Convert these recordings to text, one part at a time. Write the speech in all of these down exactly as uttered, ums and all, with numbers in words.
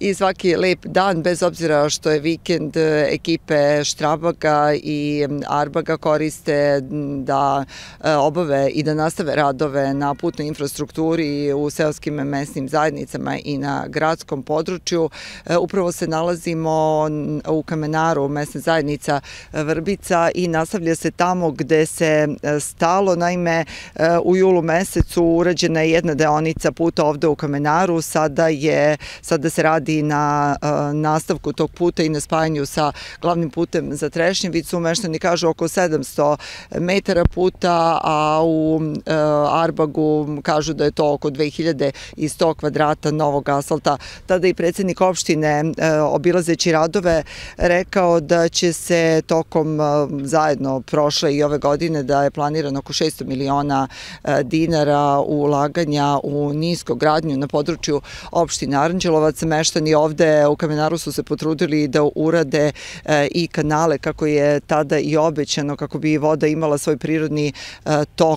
i svaki lep dan, bez obzira što je vikend, ekipe Štrabaga i Arbaga koriste da obave i da nastave radove na putnoj infrastrukturi u seoskim mesnim zajednicama i na gradskom području. Upravo se nalazimo u Kamenaru, mesna zajednica Vrbica, i nastavlja se tamo gde se stalo. Naime, u julu mesecu urađena je jedna deonica puta ovde u Kamenaru, sada, je, sada se radi na nastavku tog puta i na spajanju sa glavnim putem za Trešnjevicu. Meštani kažu oko sedamsto metara puta, a u Arbagu kažu da je to oko dve hiljade sto kvadrata novog asfalta. Tada i predsednik opštine, obilazeći radove, rekao da će se tokom zajedno prošle i ove godine, da je planirano oko šesto miliona dinara u ulaganja u niskogradnju na području opštine Aranđelovac. Meštani ovde u Kamenaru su se potrudili da urade i kanale, kako je tada i obećano, kako bi voda imala svoj prirodni tok,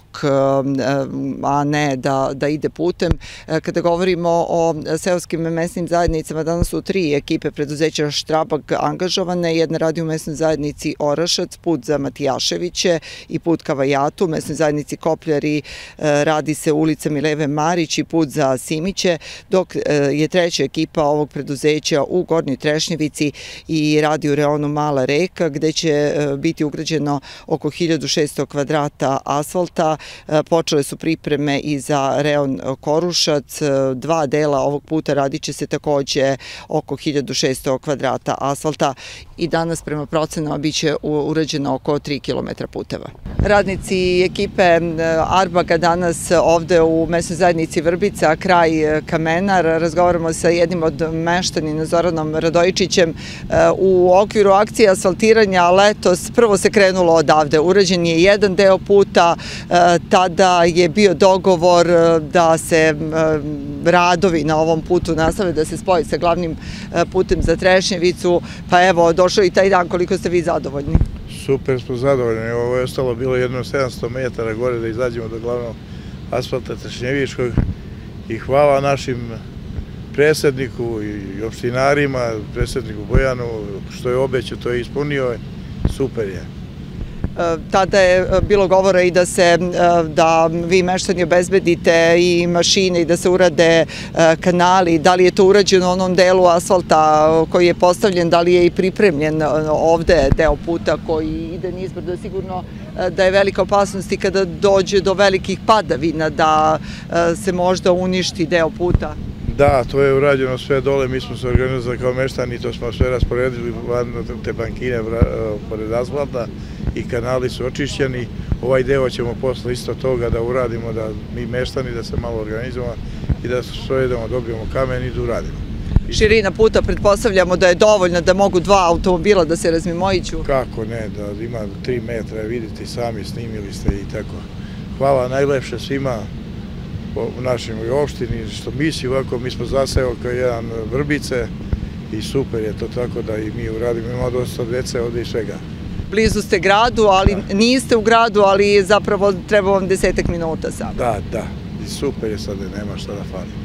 a ne da, da ide putem. Kada govorimo o seoskim mesnim zajednicama, danas su tri ekipe preduzeća Štrabag angažovane. Jedna radi u mesnoj zajednici Orašac, put za Matijaševiće i put ka Vajatu. U mesnoj zajednici Kopljari radi se ulica Mileve Marić i put za Simiće, dok je treća ekipa ovog preduzeća u Gornjoj Trešnjevici i radi u reonu Mala Reka, gde će biti ugrađeno oko hiljadu šesto kvadrata asfalta. Počele su pripreme i za reon Korušac. Dva dela ovog puta radit će se takođe oko hiljadu šesto kvadrata asfalta i danas prema procenama biće urađeno oko tri kilometra puteva. Radnici ekipe Arbaga danas ovde u mesnoj zajednici Vrbica, kraj Kamenar, razgovaramo sa jednim od meštanina, Zoranom Radojičićem. U okviru akcije asfaltiranja letos prvo se krenulo odavde. Urađen je jedan deo puta, tada je bio dogovor da se radovi na ovom putu nastave, da se spoji sa glavnim putem za Trešnjevicu, pa evo, došao i taj dan. Koliko ste vi zadovoljni? Super smo zadovoljni. Ovo je ostalo bilo jedno sedamsto metara gore da izađemo do glavnog asfalta Trešnjevičkog i hvala našim predsedniku i opštinarima, predsedniku Bojanu, što je obećao, to je ispunio, super je. Tada je bilo govora i da se, da vi meštani obezbedite i mašine i da se urade kanali. Da li je to urađeno u onom delu asfalta koji je postavljen, da li je i pripremljen ovde deo puta koji ide nizbrdo? Sigurno da je velika opasnost i kada dođe do velikih padavina da se možda uništi deo puta. Da, to je urađeno sve dole, mi smo se organizovali kao meštani, to smo sve rasporedili, te bankine pored asfalta i kanali su očišćeni. Ovaj deo ćemo posle isto toga da uradimo, da mi meštani da se malo organizujemo i da svedemo, dobijemo kamen i da uradimo. Širina puta, pretpostavljamo da je dovoljna da mogu dva automobila da se razmimoiću? Kako ne, da ima tri metra, vidite i sami, snimili ste i tako. Hvala najlepše svima u našoj opštini, što misli ovako, mi smo zaseo kao jedan Vrbice i super je to, tako da i mi uradimo, imamo dosta dece ovde i svega. Blizu ste gradu, ali niste u gradu, ali zapravo treba vam desetak minuta samo. Da, da, i super je sad, nema šta da fali.